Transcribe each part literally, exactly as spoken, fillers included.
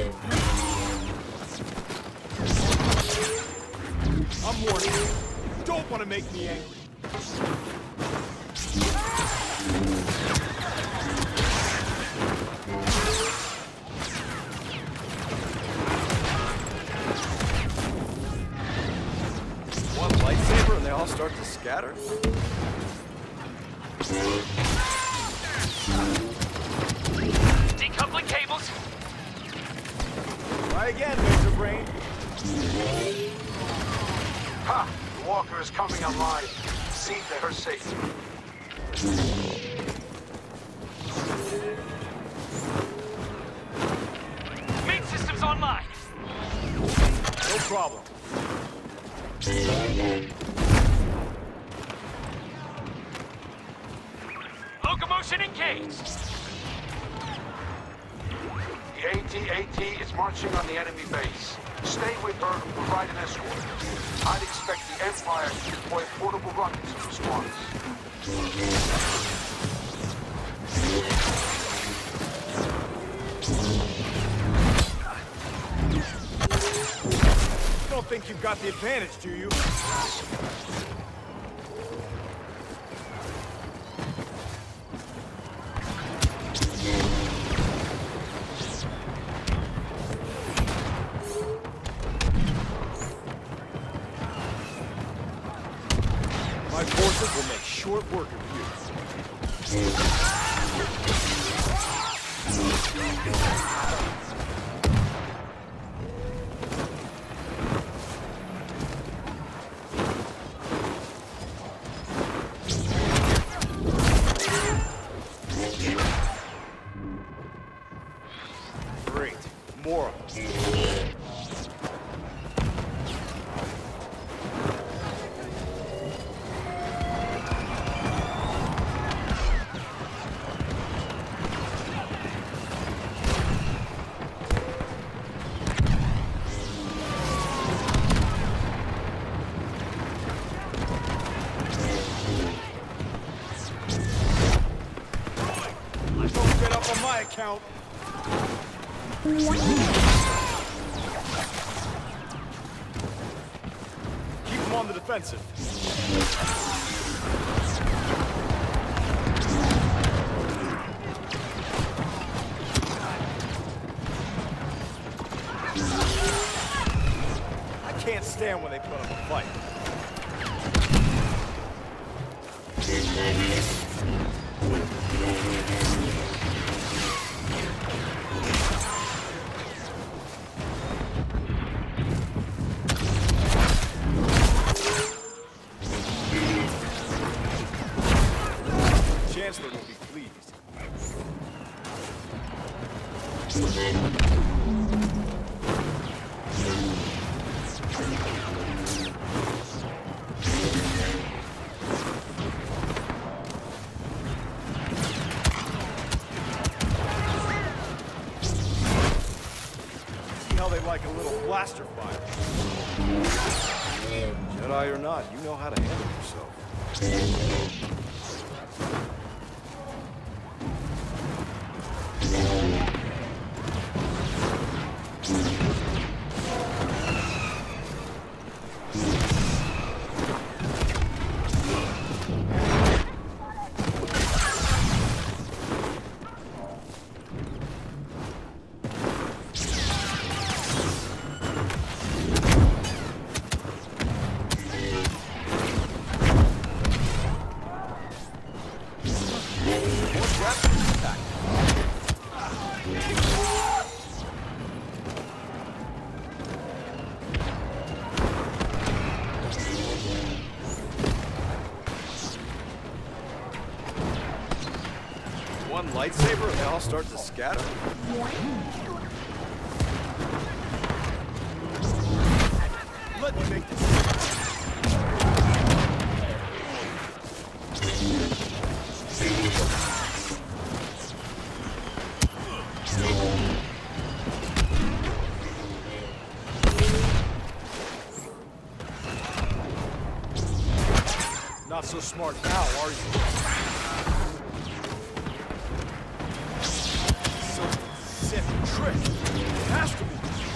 I'm warning you. You don't want to make me angry. One lightsaber and they all start to scatter? Decoupling cables. Try again, Laser Brain. Ha! The walker is coming online. See to her safety. Main systems online. No problem. Locomotion engaged. The A T A T is marching on the enemy base. Stay with her and provide an escort. I'd expect the Empire to deploy portable rockets in response. You don't think you've got the advantage, do you? My forces will make short work of you. Great. More of them. Don't get up on my account. Keep them on the defensive. I can't stand when they put up a fight. Chancellor will be pleased. See how they like a little blaster fire. Jedi or not, you know how to handle yourself. One lightsaber and they all start to scatter? Let me make this. Not so smart now, are you? Some Sith trick. has to be.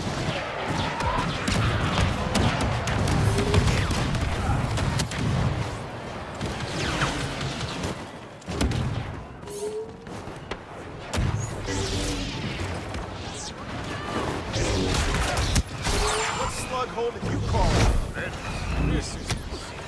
What slug hole did you call it? This is...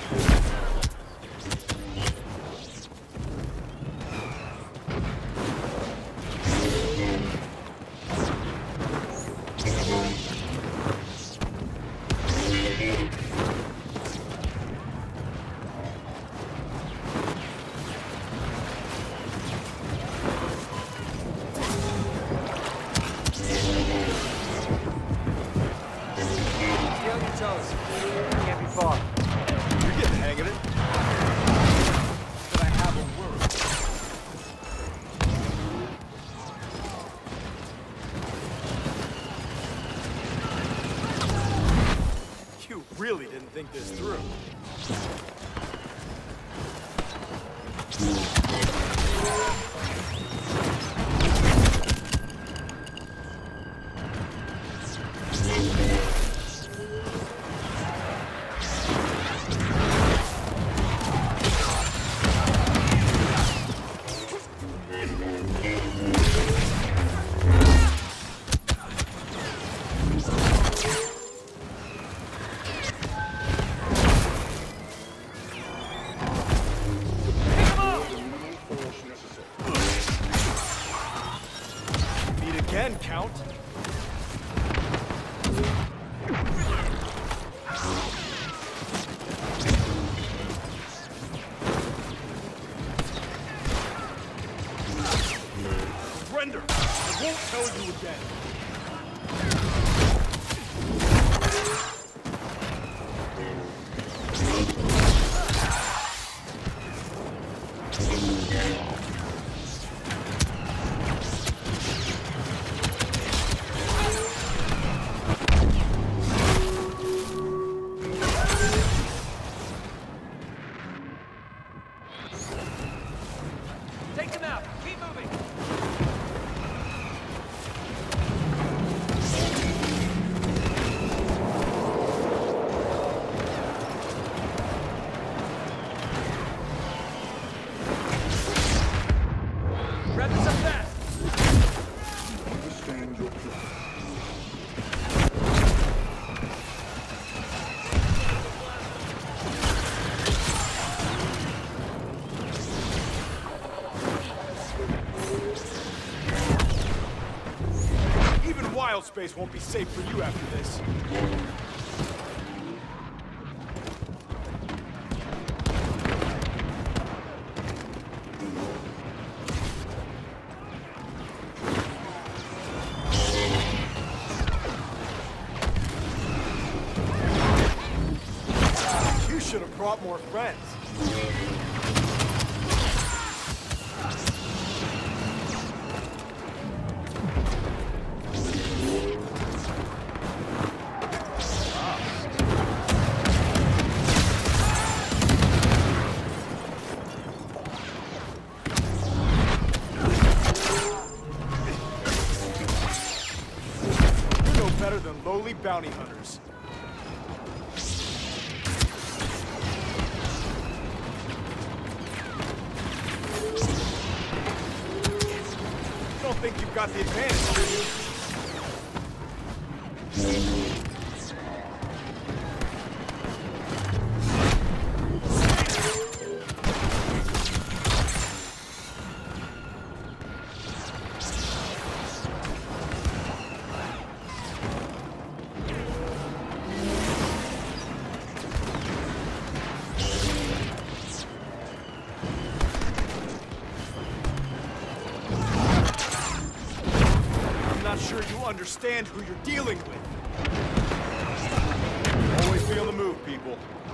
Can't be far. You're getting the hang of it. But I have a word. You really didn't think this through. Again, Count. Surrender. I won't tell you again. Take them out. Keep moving. Wrap this up fast. Understand your plan. Even wild space won't be safe for you after this. You should have brought more friends. You're no better than lowly bounty hunters. You don't think you've got the advantage, do you? Not sure you understand who you're dealing with. Always be on the move, people.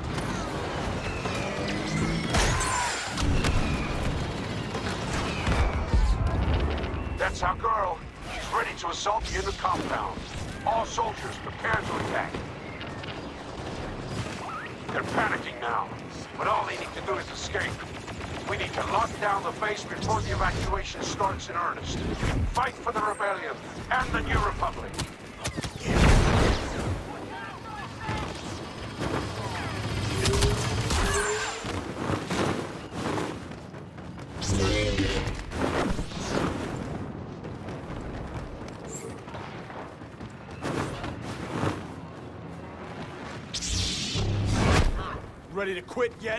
That's our girl. She's ready to assault the inner compound. All soldiers, prepare to attack. They're panicking now, but all they need to do is escape. We need to lock down the base before the evacuation starts in earnest. Fight for the rebellion and the New Republic. Ready to quit yet?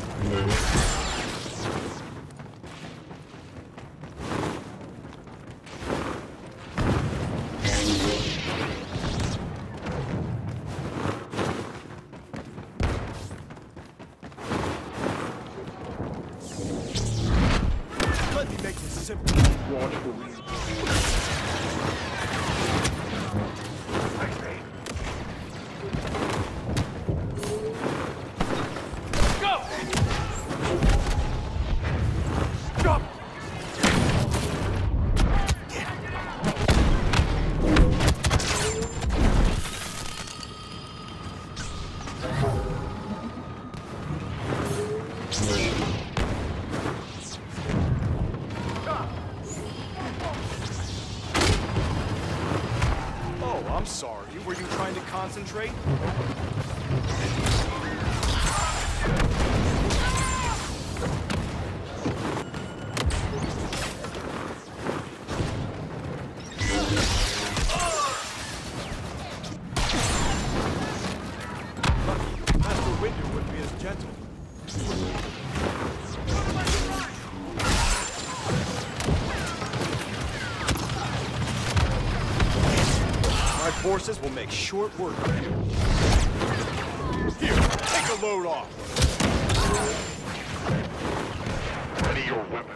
Let me make this simple. Watch the lead. I'm sorry. Were you trying to concentrate? Lucky, Master Windu wouldn't be as gentle. My forces will make short work of you. Here, take a load off. Ready your weapon.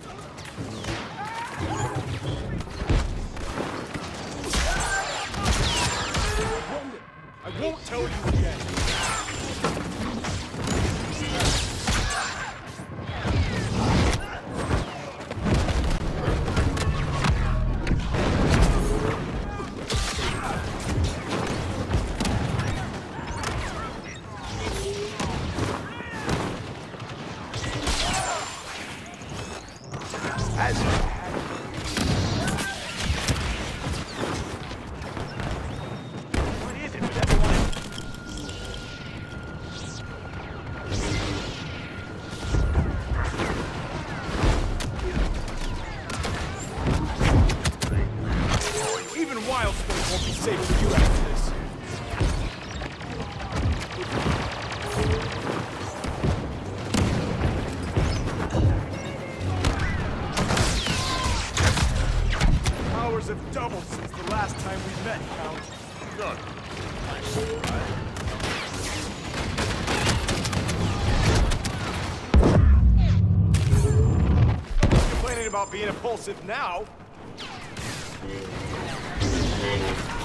I won't tell you again. As what is it with everyone? Even wild space won't be safe for you after this. Powers have doubled since the last time we met, Count. Good. Complaining about being impulsive now.